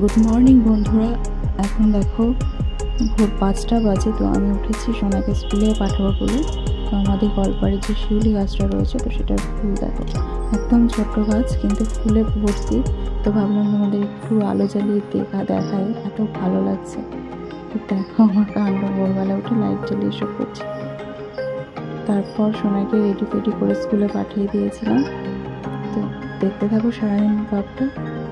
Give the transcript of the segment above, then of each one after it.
Good morning বন্ধুরা। এখন দেখো ভোর 5টা বাজে। তো আমি উঠেছি সোনাকে স্কুলে পাঠাবো বলে। তো আমাদের গলপাড়ির যে শিউলি গাছটা রয়েছে, তো সেটার ফুল দেখো একদম ছোট্ট গাছ কিন্তু ফুলে ভর্তি। তো ভাবলাম তোমাদের একটু আলো জ্বালিয়ে দেখায়, এত ভালো লাগছে। তো দেখো আমার কাণ্ড, ভোরবেলা উঠে লাইট জ্বালিয়ে এসব করছি। তারপর সোনাকে রেডি ফেডি করে স্কুলে পাঠিয়ে দিয়েছিলাম। তো দেখতে থাকো সারাদিন ব্লগটা।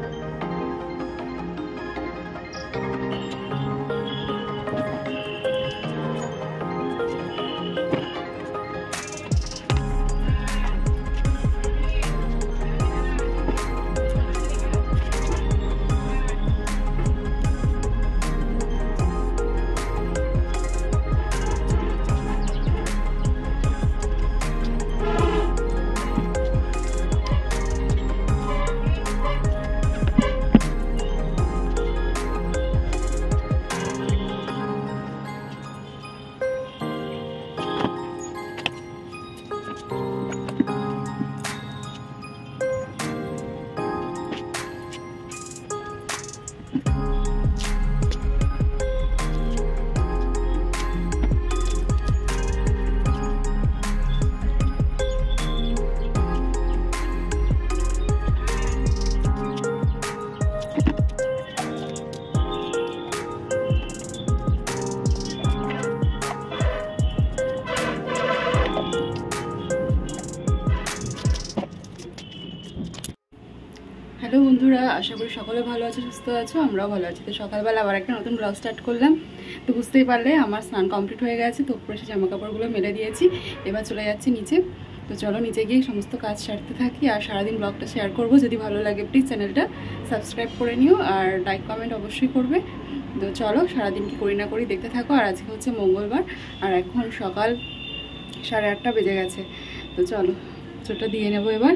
হ্যালো বন্ধুরা, আশা করি সকলে ভালো আছো, সুস্থ আছো। আমরাও ভালো আছি। তো সকালবেলা আবার একটা নতুন ব্লগ স্টার্ট করলাম। তো বুঝতেই পারলে আমার স্নান কমপ্লিট হয়ে গেছে। তো উপরে এসে জামা কাপড়গুলো মেলে দিয়েছি, এবার চলে যাচ্ছি নিচে। তো চলো নিচে গিয়ে সমস্ত কাজ সারতে থাকি আর সারাদিন ব্লগটা শেয়ার করবো। যদি ভালো লাগে প্লিজ চ্যানেলটা সাবস্ক্রাইব করে নিও আর লাইক কমেন্ট অবশ্যই করবে। তো চলো সারাদিন কি করি না করি দেখতে থাকো। আর আজকে হচ্ছে মঙ্গলবার আর এখন সকাল 8:30 বেজে গেছে। তো চলো চোটটা দিয়ে নেবো এবার।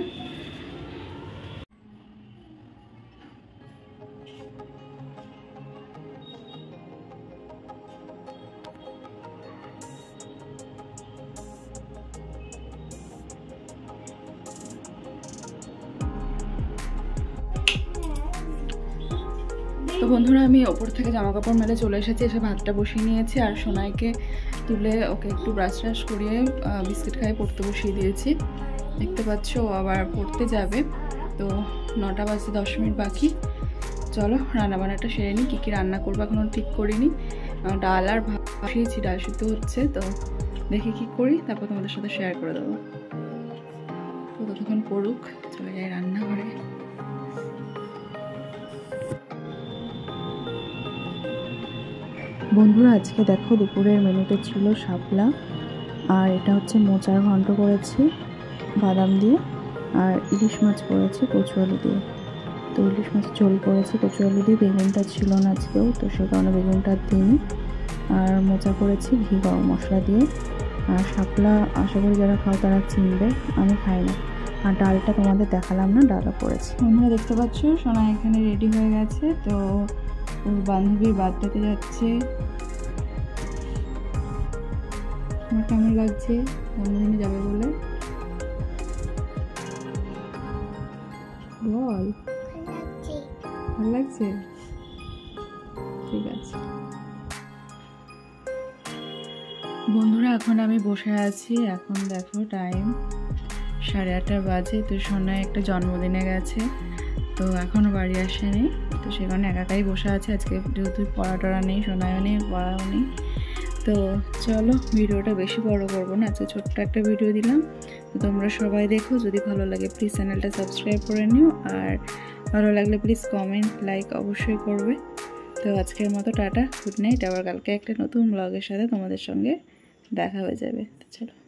তো বন্ধুরা, আমি ওপর থেকে জামা কাপড় মেলে চলে এসেছি, এসে ভাতটা বসিয়ে নিয়েছি আর সোনাইকে তুলে ওকে একটু ব্রাশ ট্রাশ করিয়ে বিস্কিট খাইয়ে পড়তে বসিয়ে দিয়েছি। দেখতে পাচ্ছ ও আবার পড়তে যাবে। তো 9টা বাজতে 10 মিনিট বাকি। চলো রান্নাবান্নাটা সেরে নিই। কী কী রান্না করবো এখনও ঠিক করিনি। ডাল আর ভাত বসিয়েছি, ডাল সিদ্ধ হচ্ছে। তো দেখি কি করি, তারপর তোমাদের সাথে শেয়ার করে দেবো। তো ততক্ষণ পড়ুক, চলে যাই রান্নাঘরে। বন্ধুরা, আজকে দেখো দুপুরের মেনুতে ছিল শাপলা আর এটা হচ্ছে মোচার ঘন্ট করেছি বাদাম দিয়ে, আর ইলিশ মাছ করেছি কচু আলু দিয়ে। তো ইলিশ মাছ ঝোল করেছি কচু আলু দিয়ে, বেগুনটা ছিল না আজকেও, তো সে কারণে বেগুনটা দিইনি। আর মোচা করেছি ঘি গরম মশলা দিয়ে। আর শাপলা আশা করি যারা খাও তারা চিনবে, আমি খাই না। আর ডালটা তোমাদের দেখালাম না, ডালও করেছি। বন্ধুরা দেখতে পাচ্ছ সোনা এখানে রেডি হয়ে গেছে। তো ওর বান্ধবীর বার্থডেতে যাচ্ছে। আমার কেমন লাগছে জন্মদিনে যাবে বলে? বল, ভালো লাগছে? ঠিক আছে বন্ধুরা, এখন আমি বসে আছি। এখন দেখো টাইম 8:30 বাজে। তো সোনায় একটা জন্মদিনে গেছে, তো এখনও বাড়ি আসেনি। তো সেখানে একাই বসে আছে। আজকে যেহেতু পড়া টড়া নেই, শোনাও নেই, পড়াও নেই। তো চলো ভিডিওটা বেশি বড় করবো না, আজকে ছোট্ট একটা ভিডিও দিলাম। তো তোমরা সবাই দেখো, যদি ভালো লাগে প্লিজ চ্যানেলটা সাবস্ক্রাইব করে নিও আর ভালো লাগলে প্লিজ কমেন্ট লাইক অবশ্যই করবে। তো আজকের মতো টাটা, গুড নাইট। আবার কালকে একটা নতুন ব্লগের সাথে তোমাদের সঙ্গে দেখা হয়ে যাবে। তো চলো।